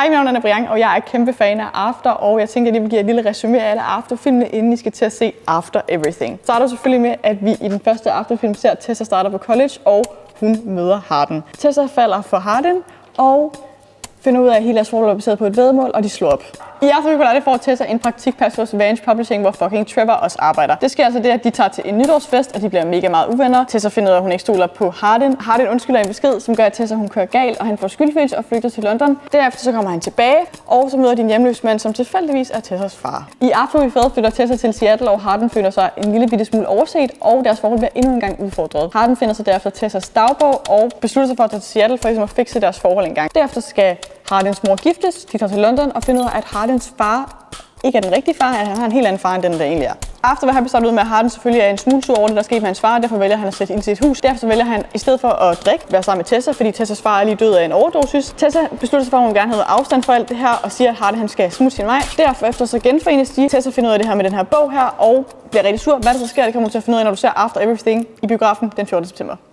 Hej, mit navn er Anna Briang, og jeg er kæmpe fan af After, og jeg tænkte, at jeg lige vil give et lille resumé af alle After-filmene, inden I skal til at se After Everything. Det starter selvfølgelig med, at vi i den første After-film ser, at Tessa starter på college, og hun møder Hardin. Tessa falder for Hardin, og finder ud af, at hele deres forhold er baseret på et væddemål, og de slår op. I After får Tessa en praktikplads hos Vance Publishing, hvor fucking Trevor også arbejder. Det sker altså det, at de tager til en nytårsfest, og de bliver mega meget uvenner. Tessa finder ud af, at hun ikke stoler på Hardin. Hardin undskylder en besked, som gør, at Tessa hun kører galt, og han får skyldfølelse og flygter til London. Derefter så kommer han tilbage, og så møder de en hjemløs mand, som tilfældigvis er Tessas far. I After flytter Tessa til Seattle, og Hardin føler sig en lille bitte smule overset, og deres forhold bliver endnu en gang udfordret. Hardin finder sig derefter Tessas dagbog og beslutter sig for at tage til Seattle for ligesom at fikse deres forhold en gang. Derefter skal Hardins mor giftes, de tager til London og finder ud af, at Hardins far ikke er den rigtige far, at han har en helt anden far, end den der egentlig er. After har startet ud med, at Hardin selvfølgelig er en smule sur over det, der skete med hans far, og derfor vælger han at sætte ind til et hus. Derefter vælger han, i stedet for at drikke, være sammen med Tessa, fordi Tessas far er lige død af en overdosis. Tessa beslutter sig for, at hun gerne vil have afstand for alt det her, og siger, at Hardin skal smutte sin vej. Derefter så genforenes de. Tessa finder ud af det her med den her bog her, og bliver rigtig sur. Hvad der så sker, det kommer du til at finde ud af, når du ser After Everything i biografen den 14. september.